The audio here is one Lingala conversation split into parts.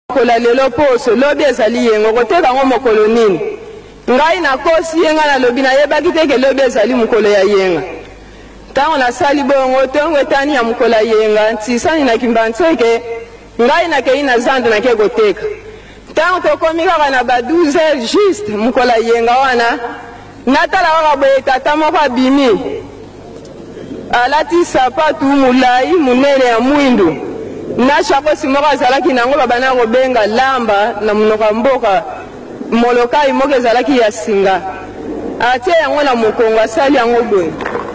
kola lelo poso lobi ezali yengo koteka ngo mokolo nini ngai na kosi yenga na lobi na yeba kiteke lobi ezali mukolo ya yenga tango na sali bongo tongo etani ya mukola yenga tsisani na kimbantseke ngai na kei na zando na ke koteka tango tokomi kaka na ba 12 heures juste mukola yenga wana natala waka boye tata moko abimi alati sapatu mulai munene ya mwindu na shako simoko azalaki nango babana kobenga lamba na munoka mboka molokai moko ezalaki ya singa atie yango na mokongo asali yango boye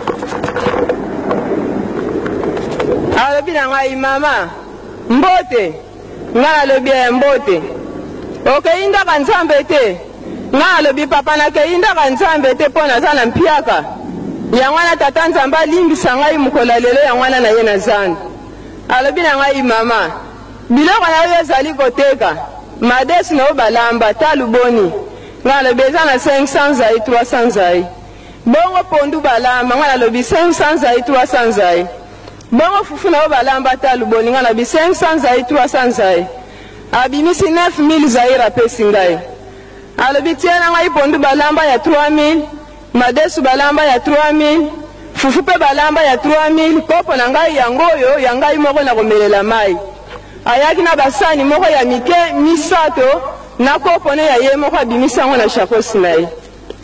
alobi na ngai mama mbote ngai alobi ya mbote okeyindaka nzambe te ngai alobi papa nakeyindaka nzambe te mpo naza na mpiaka yango wana tata nzambe alimbisa ngai mokola lelo yango wana na ye na zando alobi na ngai mama biloko na yo ezali koteka madesi na yo balamba ta luboni ngai alobi eza na 500 zai 300 zai bongo pondu balamba ngai alobi 500 zai 300 zai bongo fufu na yo balamba ta luboni ngai alobi 500 zai 300 zai abimisi 9000 zaira apesi ngai alobi tie na ngai pondu balamba ya 3000 madesu balamba ya 3000 fufu pe balamba ya 3000 kopo na ngai yango oyo ya ngai moko na komelela mai ayaki na basani moko ya mike misato na kopo ne ya ye moko abimisa yango na shakosi na ye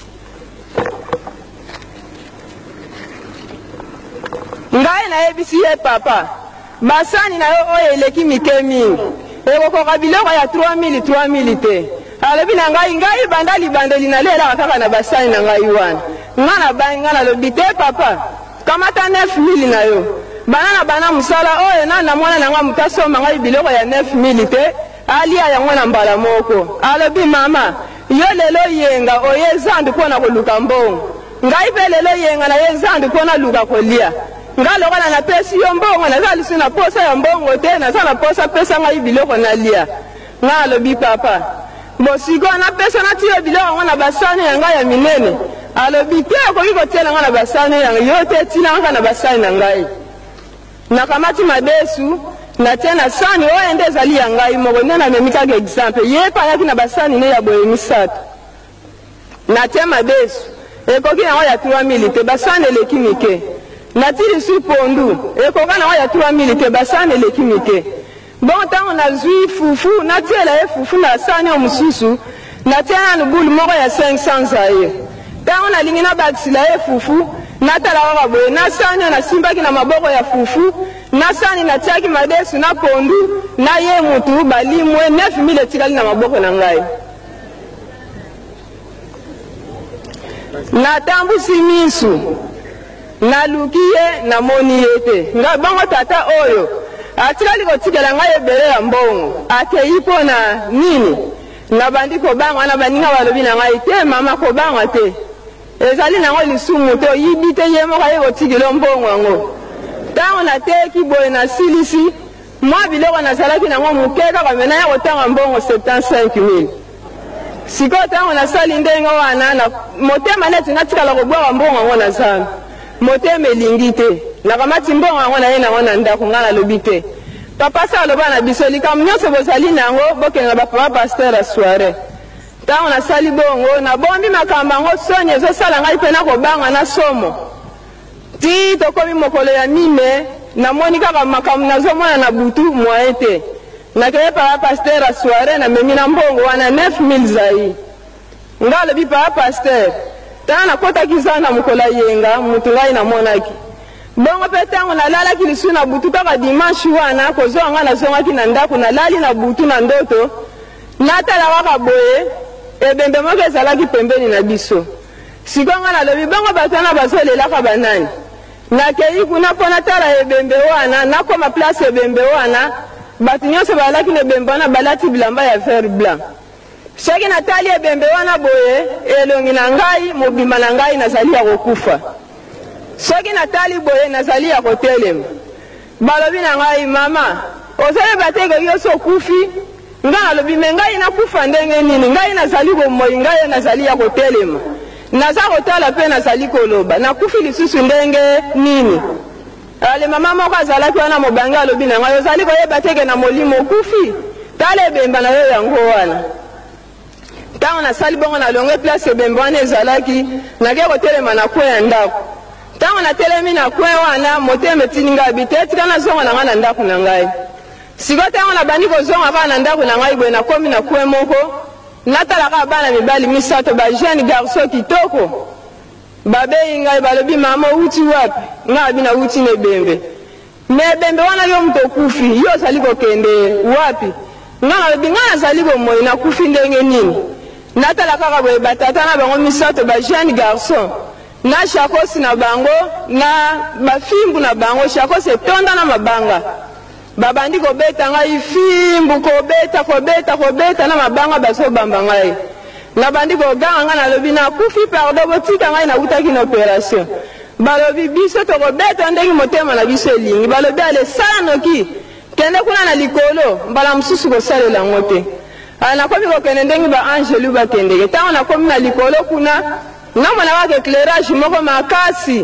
ngai nayebisi ye papa basani na yo oyo eleki mike mingi ekokoka biloko ya 3000 te alobi na ngai banda libandeli nalelaka kaka na basani na ngai wana nga na bangi nga nalobi te papa kamata 9000 na yo bana musala oyo na mwana na nga mutasomba ngai biloko ya 9000 te alia yango na mbala moko alobi mama yo lelo yenga oye zandu mpona koluka mbongo ngai pe lelo yenga na ye zandu mpona luka kolia nga lokola napesi yo mbongo naza lisu na posa ya mbongo te naza na posa pesa ngai biloko nalia nga alobi papa bosiko napesa natiyo biloko yango na basani ya ngai ya minene alobi te okoki kotiela nga na basani yango yo te tina nga na basani na ngai nakamati madesu natie na sani oyo nde ezali ya ngai moko nde namemi kaka exemple ye pa ayaki na basani ne ya boye misato natie madesu ekoki yango ya 3000 te basani eleki mike natie lisu pondu ekoka nango ya 3000 te basani eleki mike bon ntango nazwi fufu natiela ye fufu na sani oyo mosusu natie nanu bulu moko ya 500 zaye ntango nalingi nabakisila ye fufu natala kaka boye na sani oyo nasimbaki na maboko ya fufu na sani natiaki madesu na pondu na ye mutu balimwe 9000 etikali na maboko na ngai natambusi misu naluki ye namoni ye te ngai bongo tata oyo atikali kotikela ngai ebele ya mbongo akei mpo na nini nabandi kobanga wana baninga balobi na ngai te mama kobanga te ezali nango lisumu te oyibi te ye moko aye kotikela mbongo yango ntango nateki boye nasilisi mwa biloko nazalaki nango moke kaka mena ya kotanga mbongo 75000 sikoyo ntango nasali ndenge wana motema neti natikala kobwaka mbongo yango na zamba motema elingi te nakamati mbongo yango naye nango na ndako nga nalobi te papa sa aloba na biso likambo nyonso bozali nango bokenga bapapa paster ya soire ntango nasali bongo nabombi makambo yango soni ezosala ngai mpe nakobanga na somo ti tokomi mokolo ya mime namoni kaka makambo nazomona na butu mwaye te nakeye papa paster ya soire namemi na mbongo wana 9000 zai nga alobi papa paster ntango nakotaki zanda mokolo yenga mutu ngai namonaki bongo mpe ntango nalalaki lisu na butu kaka dimanche wana kozwa nga nazongaki na ndako nalali na butu na ndoto natala kaka boye ebembe moko ezalaki pembeni na biso sikoyo nga nalobi bongo bato wana bazolelaka banani nakei kuna mpo natala ebembe wana nakoma place ebembe wana bato nyonso balaki na ebembe wana balati bilamba ya vert blanc soki natali ebembe wana boye elongi na ngai mobimba na ngai nazali ya kokufa soki natali boye nazali ya kotelema balobi na ngai mama ozoyeba te ekoki oso okufi ngai nalobi me ngai nakufa ndenge nini ngai nazali bomoi ngai nazali ya kotelema naza kotala mpe nazali koloba nakufi lisusu ndenge nini ale mama moko azalaki wana mobange alobi na ngai ozali koyeba teke na molimo okufi tala bemba na yo yango wana tango na sali bongo na longe place bemba wana ezalaki nake kotelema na kwe ya ndako tango na telemi na kwe wana motema etininga abite etika na zonga na nga na ndako na ngai siko tango na bandi kozonga kaka na ndako na ngai boye nakomi na kwe moko natalaka bana mibali misato ba jeune garçon kitoko babeyi ngai balobi mama uti wapi nga abi na uti ne bembe me bembe wana yo moto okufi yo ozali kokende wapi nga nalobi nga nazali bomoi nakufi ndenge nini natala kaka boye batata na bango misato ba jeune garçon na shakosi na bango na bafimbu na bango shakosi etonda na mabanga babandi kobeta ngai fimbu kobeta na mabanga bazobamba ngai nabandi koganga nga nalobi nakufi pardon botika ngai nautaki na opération balobi biso tokobeta ndenge motema na biso elingi balobi ale sala noki kende kuna na likolo mbala mosusu kosalela yango te nakomi kokende ndenge baangelu bakendeke ntango nakomi na likolo kuna namona kaka éclairage moko makasi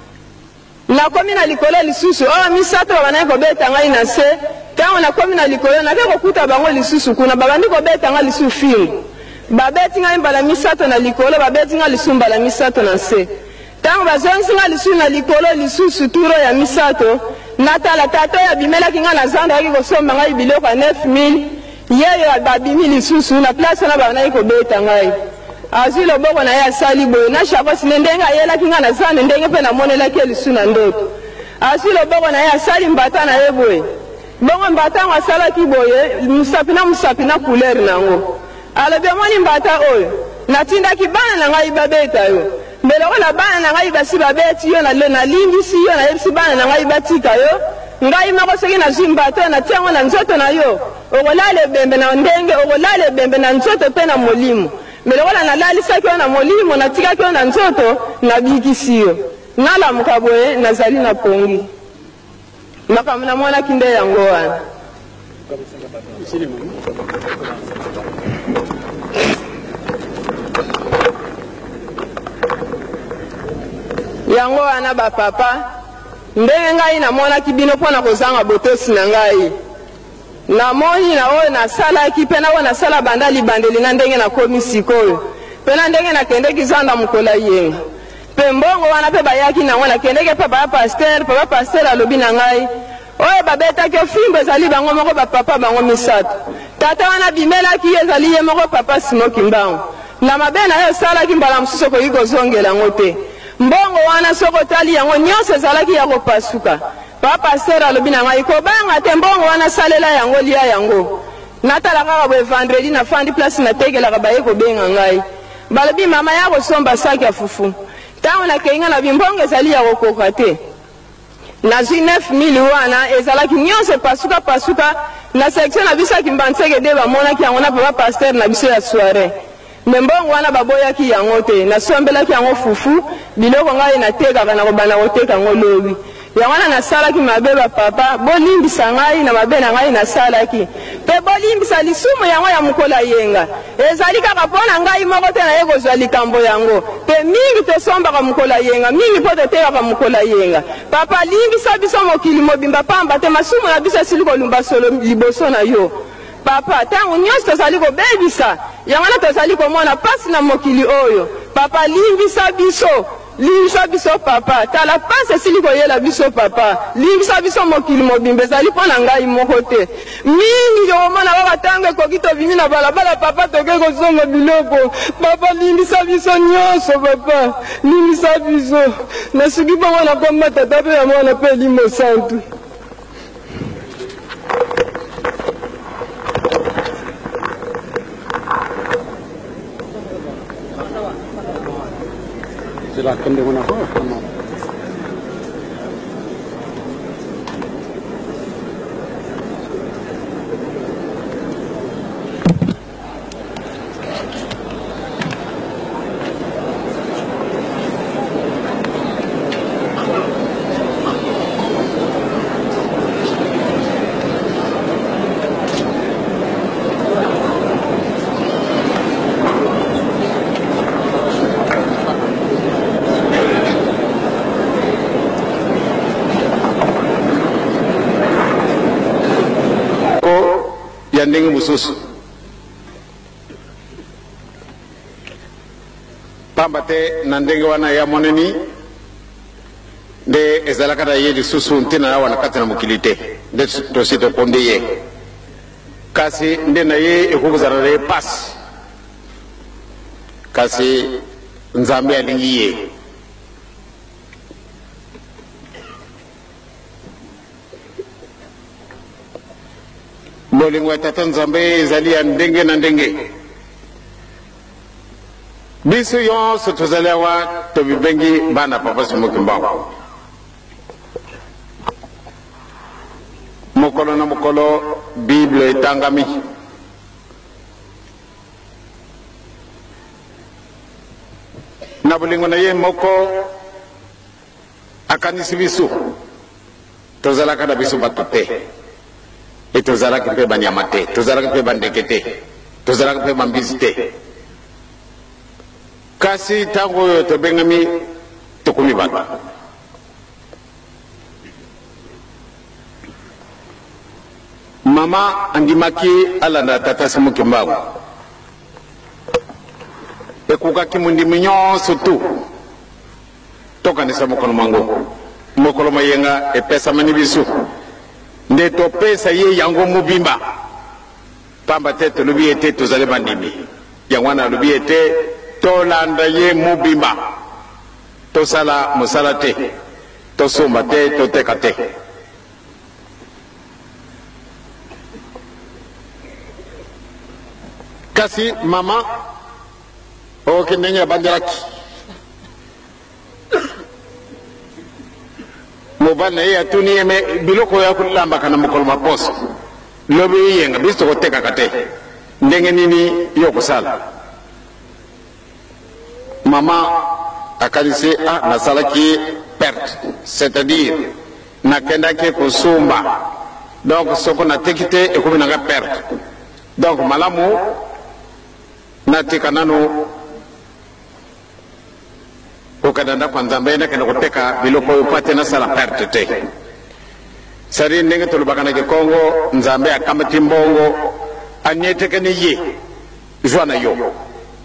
nakomi na likolo lisusu oyo misato babandaki kobeta ngai na se ntango nakomi na likolo nake kokuta bango lisusu kuna babandi kobeta ngai lisusu fingu babeti ngai mbala misato na likolo babeti ngai lisusu mbala misato na se ntango bazongisi ngai lisusu na likolo lisusu turo ya misato natala tata oyo abimelaki ngai na zando ayaki kosomba ngai biloko ya 9000 yeyo babimi lisusu na place wana babandaki kobeta ngai azwi loboko na ye asali boye na shakosi ne ndenge ayelaki ngai na zando ndenge mpe namonelaki ye lisusu na ndoto azwi loboko na ye asali mbata na ye boye bongo mbata yango asalaki boye mosapi na couleur nango alobi omoni mbata oyo natindaki bana na ngai babeta yo mbe lokola bana na ngai basi babeti yo nalimbisi yo nayebisi bana na ngai batika yo ngai moko soki nazwi mbata oyo natia yango na nzoto na yo okolala ebembe na ndenge okolala ebembe na nzoto mpe na molimo mbe lokola nalalisaki yo na molimo natikaki yo na nzoto nabikisi yo nalamuka boye nazali na pongi makambo namonaki nde yango wana yango wana bapapa ndenge ngai namonaki bino mpo na kozanga botosi na ngai namoni na oyo nasalaki mpe na oyo nasala banda libandeli na ndenge nakomi sikoyo mpe na ndenge nakendeki zanda mokola yenga mpe mbongo wana mpe bayaki nango nakendeki mpe papa paster alobi na ngai oyo babetaki ofimbo ezali bango moko bapapa bango misato tata wana bimelaki ye ezali ye moko papa simoki mbango na mabe na ye osalaki mbala mosusu okoki kozongela yango te mbongo wana soko otali yango nyonso ezalaki ya kopasuka papa paster alobi na ngai kobanga te mbongo wana salela yango lia yango natala kaka boye vendredi nafandi place natekelaka baye kobenga ngai balobi mama ya kosomba saki ya fufu ntango nakei nga na bimbongo ezali ya kokoka te nazwi 9000 wana ezalaki nyonso pasuka na section na biso ya kimbanseke de bamonaki yango na papa paster na biso ya soirée me mbongo wana baboyaki yango te nasombelaki yango fufu biloko ngai natekaka na kobanda koteka yango lobi yango wana nasalaki mabe bapapa bolimbisa ngai na mabe na ngai nasalaki mpe bolimbisa lisumu yango ya mokola yenga ezali kaka mpo na ngai moko te naye kozwa likambo yango mpe mingi tosombaka mokola yenga mingi mpo totekaka mokola yenga papa limbisa biso mokili mobimba pamba te masumu na biso esili kolumba solo liboso na yo papa ntango nyonso tozali kobebisa yango wana tozali komona pasi na mokili oyo papa limbisa biso papa tala pasi esili koyela biso papa limbisa biso mokili mobimba ezali mpo na ngai moko te mingi omona kaka ntango ekoki tobimi na balabala papa toke kozonga biloko papa limbisa biso nyonso papa limbisa biso nasuki bongo na komba tata mpe ya mwana mpe elimo santu Silakan dengan apa? tending musus pambate nandenge wana ya moneni de ezalaka da ye di susu ntina wana katina mukilite de to sito konde ye kasi nde na ye ekukuzana de pass kasi nzambe alingi ye bolingo tata nzambe ezali ya ndenge na ndenge biso yonso tozali awa tobibengi bana papa Simoki Mbangu mokolo na mokolo bible etangami na bolingo na ye moko akanisi biso tozalaka na biso bato te e tozalaki mpe banyama te tozalaki mpe bandeke te tozalaki mpe bambisi te kasi ntango oyo tobengami tokumi bato mama andimaki alanda tata Simoki Mbangu ekukaki mundimi nyonso tu tokanisa mokolo mango mokolo mayenga epesamani biso nde topesa ye yango mobimba pamba te tolobi ete tozali bandimi yango wana alobi ete tolanda ye mobimba tosala mosala te tosomba te toteka te kasi mama okendenge abandelaki mobali na ye atuni ye me biloko ya kulambaka na mokolo maposo lobi yenga biso tokotekaka te ndenge nini yo kosala mama akanisi nasalaki perte c'est-à-dire nakendaki kosumba donc soko nateki te ekomi nanga perte donc malamu natika nanu okadanda kwa nzambe nakenda koteka biloko oyo po ate nasala perte te sari ndenge tolobakanaki kongo nzambe akambati mbongo anietekeni ye jwa na yo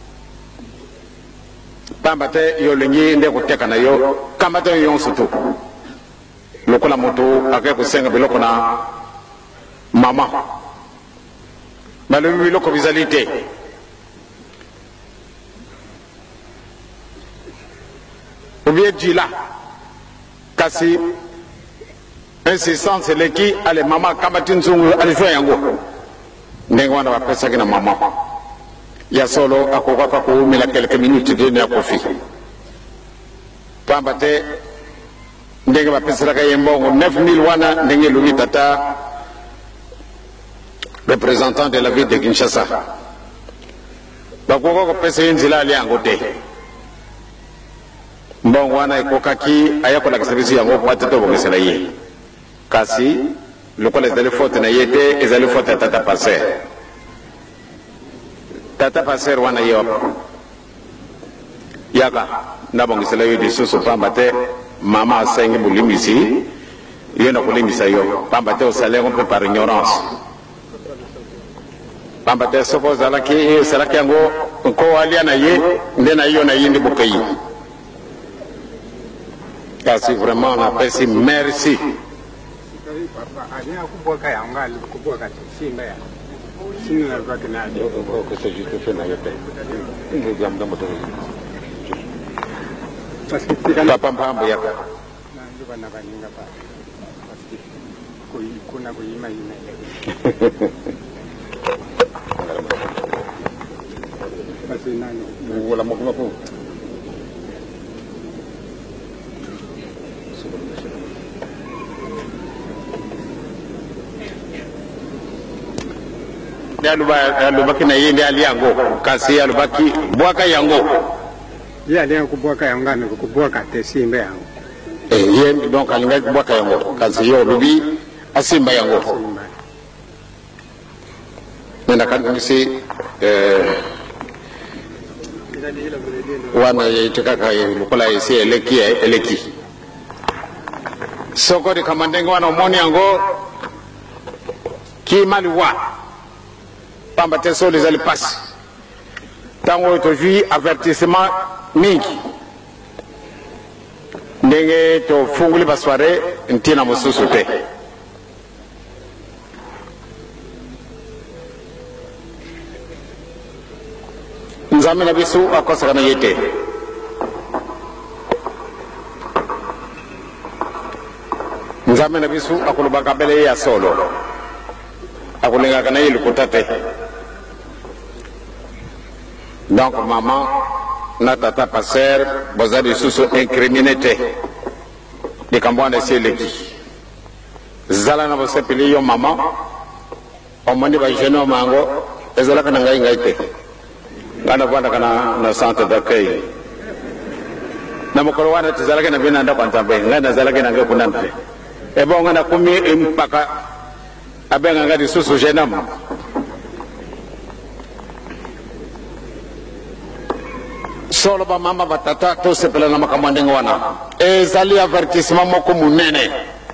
pamba te yo olingi nde koteka na yo kambata yo yonso tu lokola moto akei kosenga biloko na mama balobi biloko bizali te obie jila kasi insistance eleki ale mama kambati nzungu alijua yango ndenge wana bapesaki na mama ya solo akokaka kuumila quelques minutes deni akofi pamba te ndenge bapeselaka ye mbongo 9000 wana ndenge elobi tata représentant de la ville de Kinshasa bakoka kopesa ye nzela ali yango te mbongo wana ekokaki ayakolakisa biso yango po ate tobongisela ye kasi lokola ezali faute na ye te ezali faute ya tata Passer wana ye yaka nabongisela yo lisusu pamba te mama asengi bolimbisi yo na kolimbisa yo pamba te osalengo mpe par ignorance pamba te soko osalaki yango nko alia na ye nde na yo na ye ndi bokai kasi vraiment napesi merci papa mpambo yaka wala mo alubaki na ye ndi ali yango kasi alubaki bwaka yango ye ali kubwaka yango ame kubwaka te simba yango ye donc alinga kubwaka yango kasi yo lubi asimba yango nenda kanisi wana yetekaka lukola esi eleki soko de kamandenge wana omoni yango kimaliwa pamba te solo ezali pasi ntango tozwi avertissement mingi ndenge tofunguli basoire ntina mosusu te nzambe na biso akosakana ye te nzambe na biso akolobaka bele ye ya solo akolingaka na ye lokuta te donc maman na tata paster boza lisusu incrimine te likambo wana esi eleki zala na bosepeli yo mama omoni bajeune oma yango ezalaka na ngai te nga navandaka na centre d'accueil na mokolo wana tozalaki na bino ndako ya nzambe ngai nazalaki na ngai kuna te ebongo nakomi mpaka abenga nga lisusu jeune homme solo bamama batata tosepela na makambo ndenge wana ezali avertissement moko munene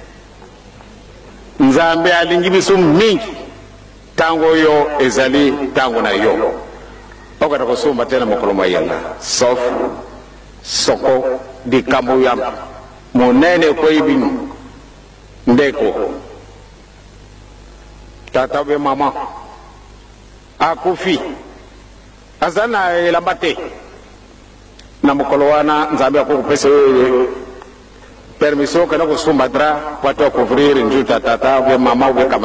nzambe alingi biso mingi ntango oyo ezali ntango na yo okata kosumba te na mokolo mayanga sauf soko likambo ya monene ekoyi bino ndeko tata be mama akufi aza na elamba te na mokolo wana nzambe akokupesa permission okenda kosumba dra po ate okouvrir njuta tata be mama be